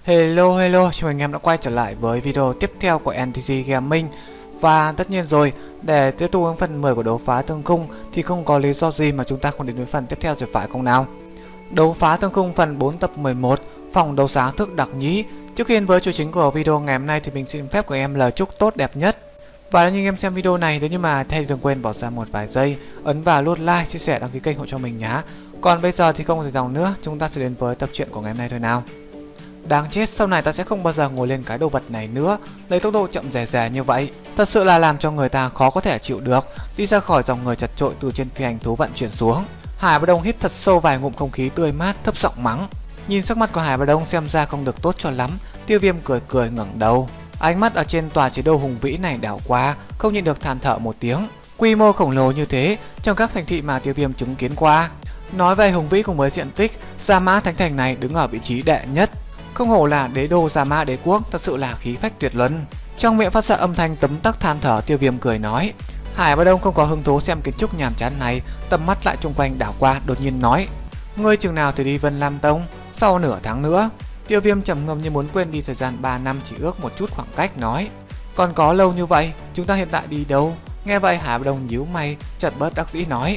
Hello, chào anh em đã quay trở lại với video tiếp theo của NTG Gaming. Và tất nhiên rồi, để tiếp tục đến phần 10 của đấu phá thương khung thì không có lý do gì mà chúng ta không đến với phần tiếp theo rồi phải không nào. Đấu phá thương khung phần 4 tập 11, phòng đấu giá thức đặc nhĩ. Trước khi đến với chủ chính của video ngày hôm nay thì mình xin phép của em lời chúc tốt đẹp nhất. Và nếu như em xem video này, nếu như mà thay đừng quên bỏ ra một vài giây, ấn vào nút like, chia sẻ, đăng ký kênh hộ cho mình nhé. Còn bây giờ thì không dài dòng nữa, chúng ta sẽ đến với tập truyện của ngày hôm nay thôi nào. Đáng chết, sau này ta sẽ không bao giờ ngồi lên cái đồ vật này nữa, lấy tốc độ chậm rè rè như vậy. Thật sự là làm cho người ta khó có thể chịu được. Đi ra khỏi dòng người chật chội từ trên phi hành thú vận chuyển xuống, Hải Bá Đông hít thật sâu vài ngụm không khí tươi mát, thấp giọng mắng. Nhìn sắc mặt của Hải Bá Đông xem ra không được tốt cho lắm. Tiêu Viêm cười cười ngẩng đầu, ánh mắt ở trên tòa chế đô hùng vĩ này đảo qua, không nhịn được than thở một tiếng. Quy mô khổng lồ như thế trong các thành thị mà Tiêu Viêm chứng kiến qua. Nói về hùng vĩ cùng với diện tích, Gia Mã Thánh Thành này đứng ở vị trí đệ nhất. Không hổ là đế đô Gia Mã đế quốc, thật sự là khí phách tuyệt luân. Trong miệng phát ra âm thanh tấm tắc than thở, Tiêu Viêm cười nói. Hải Bá Đông không có hứng thú xem kiến trúc nhàm chán này, tầm mắt lại chung quanh đảo qua, đột nhiên nói: ngươi chừng nào thì đi Vân Lam Tông? Sau nửa tháng nữa. Tiêu Viêm trầm ngâm như muốn quên đi thời gian 3 năm chỉ ước một chút khoảng cách, nói: còn có lâu như vậy, chúng ta hiện tại đi đâu? Nghe vậy Hải Bá Đông nhíu mày, chợt bất đắc dĩ nói: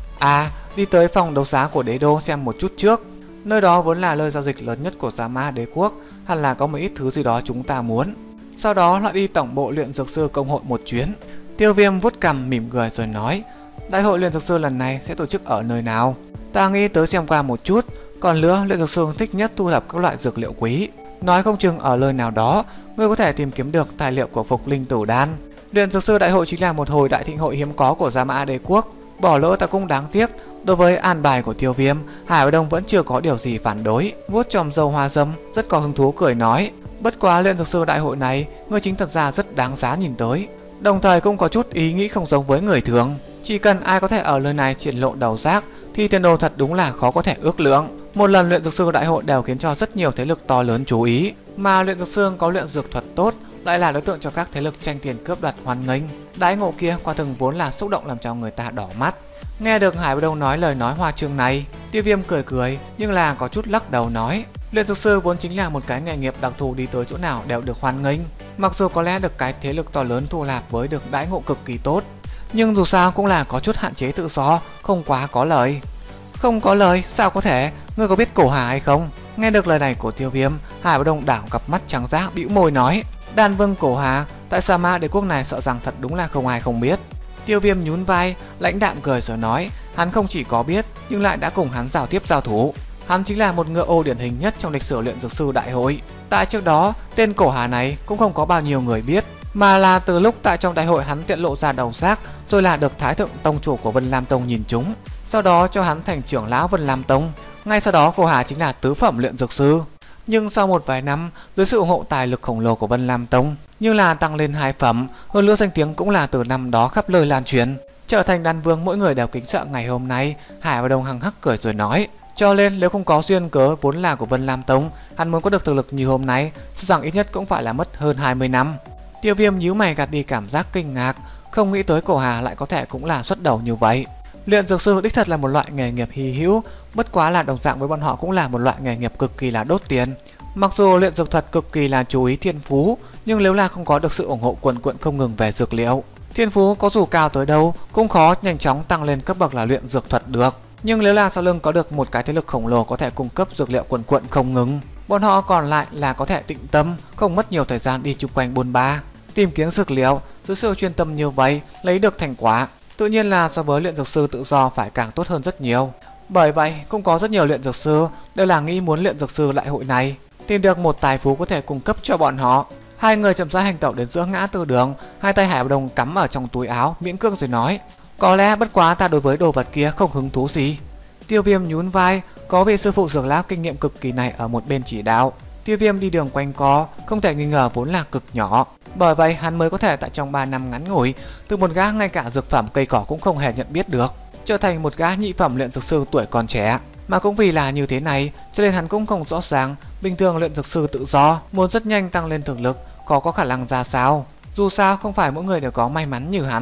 đi tới phòng đấu giá của đế đô xem một chút trước. Nơi đó vốn là nơi giao dịch lớn nhất của Gia Mã đế quốc, hẳn là có một ít thứ gì đó chúng ta muốn. Sau đó lại đi tổng bộ luyện dược sư công hội một chuyến. Tiêu Viêm vuốt cằm mỉm cười rồi nói: đại hội luyện dược sư lần này sẽ tổ chức ở nơi nào? Ta nghĩ tới xem qua một chút. Còn nữa, luyện dược sư thích nhất thu thập các loại dược liệu quý. Nói không chừng ở nơi nào đó ngươi có thể tìm kiếm được tài liệu của Phục Linh Tử Đan. Luyện dược sư đại hội chính là một hồi đại thịnh hội hiếm có của Gia Mã đế quốc, bỏ lỡ ta cũng đáng tiếc. Đối với an bài của Tiêu Viêm, Hải Bá Đông vẫn chưa có điều gì phản đối, vuốt chòm râu hoa râm, rất có hứng thú cười nói: bất quá luyện dược sư đại hội này, ngươi chính thật ra rất đáng giá nhìn tới. Đồng thời cũng có chút ý nghĩ không giống với người thường. Chỉ cần ai có thể ở nơi này triển lộ đầu giác thì tiền đồ thật đúng là khó có thể ước lượng. Một lần luyện dược sư đại hội đều khiến cho rất nhiều thế lực to lớn chú ý, mà luyện dược sư có luyện dược thuật tốt lại là đối tượng cho các thế lực tranh tiền cướp đoạt hoan nghênh. Đãi ngộ kia quả thực vốn là xúc động làm cho người ta đỏ mắt. Nghe được Hải Bá Đông nói lời nói hoa trương này, Tiêu Viêm cười cười nhưng là có chút lắc đầu nói: luyện dược sư vốn chính là một cái nghề nghiệp đặc thù, đi tới chỗ nào đều được hoan nghênh. Mặc dù có lẽ được cái thế lực to lớn thu nạp với được đãi ngộ cực kỳ tốt, nhưng dù sao cũng là có chút hạn chế tự do, không quá có lời. Không có lời? Sao có thể? Ngươi có biết Cổ Hà hay không? Nghe được lời này của Tiêu Viêm, Hải Bá Đông đảo cặp mắt trắng dã, bĩu môi nói: Đan Vương Cổ Hà tại Gia Mã đế quốc này sợ rằng thật đúng là không ai không biết. Tiêu Viêm nhún vai, lãnh đạm cười rồi nói: hắn không chỉ có biết nhưng lại đã cùng hắn giao thủ. Hắn chính là một ngựa ô điển hình nhất trong lịch sử luyện dược sư đại hội. Tại trước đó, tên Cổ Hà này cũng không có bao nhiêu người biết, mà là từ lúc tại trong đại hội hắn tiện lộ ra đầu xác, rồi là được Thái Thượng Tông chủ của Vân Lam Tông nhìn trúng, sau đó cho hắn thành trưởng lão Vân Lam Tông. Ngay sau đó Cổ Hà chính là tứ phẩm luyện dược sư. Nhưng sau một vài năm, dưới sự ủng hộ tài lực khổng lồ của Vân Lam Tông, nhưng là tăng lên 2 phẩm, hơn nữa danh tiếng cũng là từ năm đó khắp nơi lan truyền, trở thành đan vương mỗi người đều kính sợ. Ngày hôm nay, Hải Bá Đông hằng hắc cười rồi nói: cho nên nếu không có duyên cớ vốn là của Vân Lam Tông, hắn muốn có được thực lực như hôm nay, sợ rằng ít nhất cũng phải là mất hơn 20 năm. Tiêu Viêm nhíu mày gạt đi cảm giác kinh ngạc, không nghĩ tới Cổ Hà lại có thể cũng là xuất đầu như vậy. Luyện dược sư đích thật là một loại nghề nghiệp hy hữu, bất quá là đồng dạng với bọn họ cũng là một loại nghề nghiệp cực kỳ là đốt tiền. Mặc dù luyện dược thuật cực kỳ là chú ý thiên phú, nhưng nếu là không có được sự ủng hộ quần quận không ngừng về dược liệu, thiên phú có dù cao tới đâu cũng khó nhanh chóng tăng lên cấp bậc là luyện dược thuật được. Nhưng nếu là sau lưng có được một cái thế lực khổng lồ có thể cung cấp dược liệu quần quận không ngừng, bọn họ còn lại là có thể tĩnh tâm, không mất nhiều thời gian đi chung quanh bôn ba tìm kiếm dược liệu. Dưới sự chuyên tâm như vậy, lấy được thành quả tự nhiên là so với luyện dược sư tự do phải càng tốt hơn rất nhiều. Bởi vậy cũng có rất nhiều luyện dược sư đều là nghĩ muốn luyện dược sư đại hội này tìm được một tài phú có thể cung cấp cho bọn họ. Hai người chậm rãi hành tẩu đến giữa ngã tư đường, hai tay Hải Bá Đông cắm ở trong túi áo, miễn cưỡng rồi nói: có lẽ bất quá ta đối với đồ vật kia không hứng thú gì. Tiêu Viêm nhún vai, có vị sư phụ dược lão kinh nghiệm cực kỳ này ở một bên chỉ đạo. Tiêu Viêm đi đường quanh co, không thể nghi ngờ vốn là cực nhỏ, bởi vậy hắn mới có thể tại trong 3 năm ngắn ngủi, từ một gã ngay cả dược phẩm cây cỏ cũng không hề nhận biết được, trở thành một gã nhị phẩm luyện dược sư tuổi còn trẻ. Mà cũng vì là như thế này, cho nên hắn cũng không rõ ràng bình thường luyện dược sư tự do muốn rất nhanh tăng lên thực lực có khả năng ra sao. Dù sao không phải mỗi người đều có may mắn như hắn.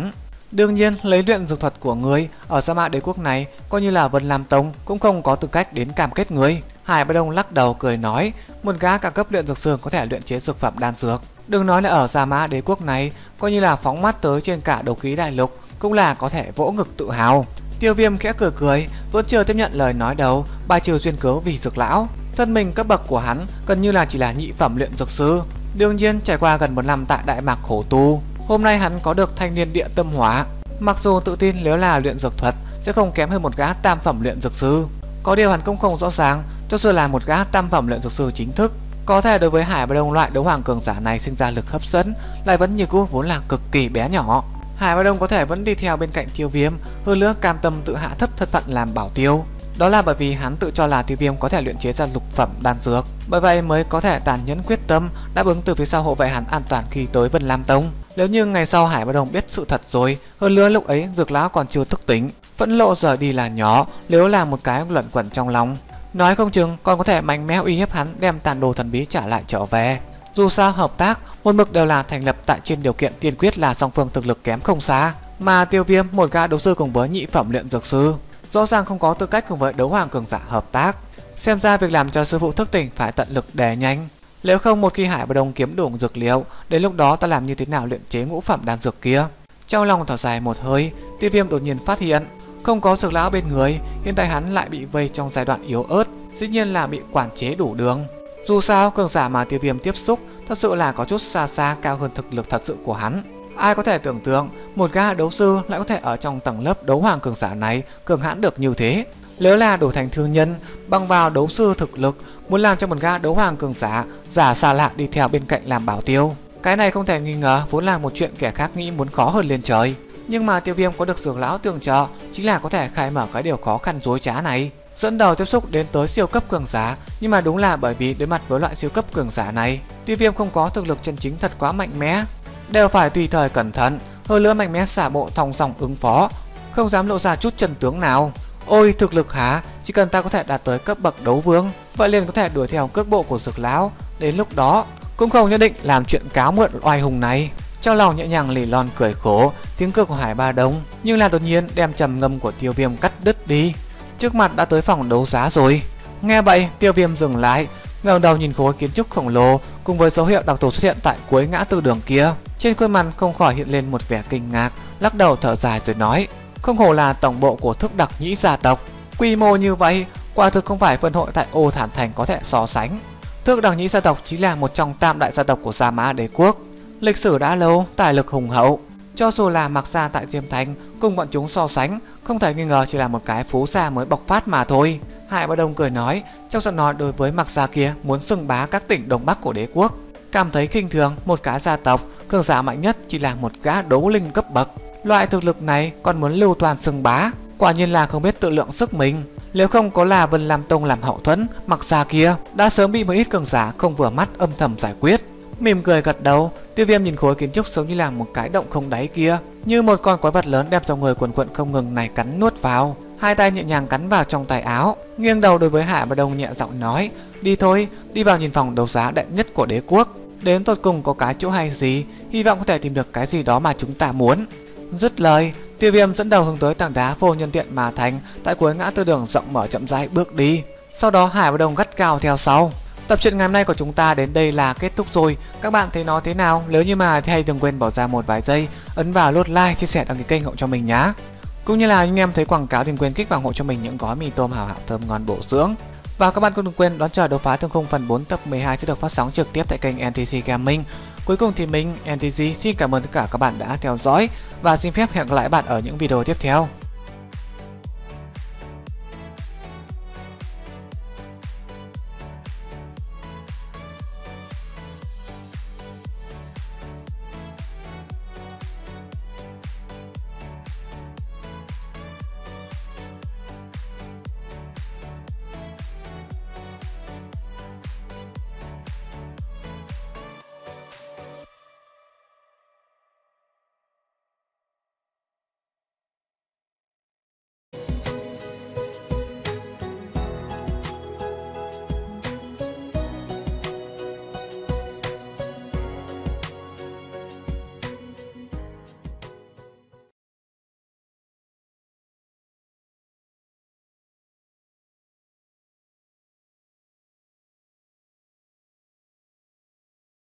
Đương nhiên, lấy luyện dược thuật của người ở Sa Mã Đế Quốc này, coi như là Vân Lam Tông cũng không có tư cách đến cam kết người. Hải Bá Đông lắc đầu cười nói, một gã cao cấp luyện dược sư có thể luyện chế dược phẩm đan dược. Đừng nói là ở Sa Mã Đế Quốc này, coi như là phóng mắt tới trên cả đấu khí đại lục cũng là có thể vỗ ngực tự hào. Tiêu Viêm khẽ cười cười, vẫn chưa tiếp nhận lời nói đầu, bài trừ duyên cớ vì dược lão. Thân mình cấp bậc của hắn gần như là chỉ là nhị phẩm luyện dược sư. Đương nhiên trải qua gần 1 năm tại Đại Mạc khổ tu, hôm nay hắn có được thanh niên địa tâm hóa. Mặc dù tự tin nếu là luyện dược thuật sẽ không kém hơn một gã tam phẩm luyện dược sư, có điều hắn cũng không rõ ràng cho dù là một gã tam phẩm luyện dược sư chính thức, có thể đối với Hải Bá Đông loại đấu hoàng cường giả này sinh ra lực hấp dẫn lại vẫn như cũ vốn là cực kỳ bé nhỏ. Hải Bá Đông có thể vẫn đi theo bên cạnh Tiêu Viêm, hơn nữa cam tâm tự hạ thấp thân phận làm bảo tiêu. Đó là bởi vì hắn tự cho là Tiêu Viêm có thể luyện chế ra lục phẩm đan dược, bởi vậy mới có thể tàn nhẫn quyết tâm đáp ứng từ phía sau hộ vệ hắn an toàn khi tới Vân Lam Tông. Nếu như ngày sau Hải Bá Đông biết sự thật rồi, hơn nữa lúc ấy dược lão còn chưa thức tỉnh, phẫn lộ rời đi là nhỏ, nếu là một cái luẩn quẩn trong lòng, nói không chừng còn có thể mạnh mẽ uy hiếp hắn đem tàn đồ thần bí trả lại trở về. Dù sao hợp tác một mực đều là thành lập tại trên điều kiện tiên quyết là song phương thực lực kém không xa, mà Tiêu Viêm một gã đấu sư cùng với nhị phẩm luyện dược sư rõ ràng không có tư cách cùng với đấu hoàng cường giả hợp tác. Xem ra việc làm cho sư phụ thức tỉnh phải tận lực đè nhanh, nếu không một khi Hải Bá Đông kiếm đủ dược liệu, đến lúc đó ta làm như thế nào luyện chế ngũ phẩm đan dược kia. Trong lòng thở dài một hơi, Tiêu Viêm đột nhiên phát hiện không có dược lão bên người, hiện tại hắn lại bị vây trong giai đoạn yếu ớt, dĩ nhiên là bị quản chế đủ đường. Dù sao cường giả mà Tiêu Viêm tiếp xúc thật sự là có chút xa xa cao hơn thực lực thật sự của hắn. Ai có thể tưởng tượng một gã đấu sư lại có thể ở trong tầng lớp đấu hoàng cường giả này cường hãn được như thế. Nếu là đổi thành thương nhân, bằng vào đấu sư thực lực, muốn làm cho một gã đấu hoàng cường giả giả xa lạ đi theo bên cạnh làm bảo tiêu, cái này không thể nghi ngờ vốn là một chuyện kẻ khác nghĩ muốn khó hơn lên trời. Nhưng mà Tiêu Viêm có được dược lão tương trợ, chính là có thể khai mở cái điều khó khăn dối trá này, dẫn đầu tiếp xúc đến tới siêu cấp cường giả. Nhưng mà đúng là bởi vì đối mặt với loại siêu cấp cường giả này, Tiêu Viêm không có thực lực chân chính thật quá mạnh mẽ, đều phải tùy thời cẩn thận, hơn nữa mạnh mẽ xả bộ thong dong ứng phó, không dám lộ ra chút chân tướng nào. Ôi thực lực hả, chỉ cần ta có thể đạt tới cấp bậc đấu vương, vậy liền có thể đuổi theo cước bộ của dược lão, đến lúc đó cũng không nhất định làm chuyện cáo mượn oai hùng này. Trong lòng nhẹ nhàng lì lon cười khổ, tiếng cười của Hải Bá Đông nhưng là đột nhiên đem trầm ngâm của Tiêu Viêm cắt đứt đi. Trước mặt đã tới phòng đấu giá rồi. Nghe vậy Tiêu Viêm dừng lại, ngẩng đầu nhìn khối kiến trúc khổng lồ cùng với dấu hiệu đặc thù xuất hiện tại cuối ngã tư đường kia, trên khuôn mặt không khỏi hiện lên một vẻ kinh ngạc, lắc đầu thở dài rồi nói, không hổ là tổng bộ của Thức Đặc Nhĩ gia tộc, quy mô như vậy quả thực không phải phân hội tại Ô Thản Thành có thể so sánh. Thức Đặc Nhĩ gia tộc chính là một trong tam đại gia tộc của Sa Mã Đế Quốc, lịch sử đã lâu, tài lực hùng hậu, cho dù là Mạc gia tại Diêm Thành cùng bọn chúng so sánh, không thể nghi ngờ chỉ là một cái phú gia mới bộc phát mà thôi. Hải Bá Đông cười nói, trong giọng nói đối với Mạc gia kia muốn xưng bá các tỉnh đông bắc của đế quốc, cảm thấy khinh thường một cái gia tộc cường giả mạnh nhất chỉ là một gã đấu linh cấp bậc, loại thực lực này còn muốn lưu toàn xưng bá, quả nhiên là không biết tự lượng sức mình. Nếu không có là Vân Lam Tông làm hậu thuẫn, Mạc gia kia đã sớm bị một ít cường giả không vừa mắt âm thầm giải quyết. Mỉm cười gật đầu, Tiêu Viêm nhìn khối kiến trúc giống như là một cái động không đáy kia, như một con quái vật lớn đem dòng người quần quận không ngừng này cắn nuốt vào, hai tay nhẹ nhàng cắn vào trong tay áo, nghiêng đầu đối với Hải Bá Đông nhẹ giọng nói, đi thôi, đi vào nhìn phòng đấu giá đệ nhất của đế quốc, đến tột cùng có cái chỗ hay gì, hy vọng có thể tìm được cái gì đó mà chúng ta muốn. Dứt lời, Tiêu Viêm dẫn đầu hướng tới tảng đá vô nhân tiện mà thành tại cuối ngã tư đường rộng mở chậm rãi bước đi, sau đó Hải Bá Đông gắt gao theo sau. Tập truyện ngày hôm nay của chúng ta đến đây là kết thúc rồi. Các bạn thấy nó thế nào? Nếu như mà thì đừng quên bỏ ra một vài giây ấn vào nút like, chia sẻ, đăng ký kênh hộ cho mình nhá. Cũng như là anh em thấy quảng cáo đừng quên kích vào hộ cho mình những gói mì tôm hảo hảo thơm ngon bổ dưỡng. Và các bạn cũng đừng quên đón chờ đấu phá thương khung phần 4 tập 12 sẽ được phát sóng trực tiếp tại kênh NTG Gaming. Cuối cùng thì mình NTG xin cảm ơn tất cả các bạn đã theo dõi và xin phép hẹn gặp lại bạn ở những video tiếp theo.